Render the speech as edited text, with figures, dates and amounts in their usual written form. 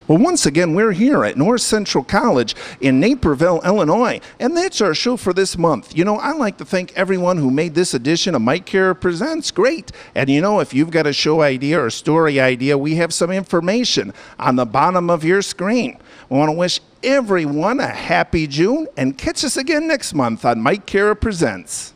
Well, once again, we're here at North Central College in Naperville, Illinois, and that's our show for this month. You know, I like to thank everyone who made this edition of Mike Kara Presents great. And you know, if you've got a show idea or story idea, we have some information on the bottom of your screen. We want to wish everyone a happy June and catch us again next month on Mike Kara Presents.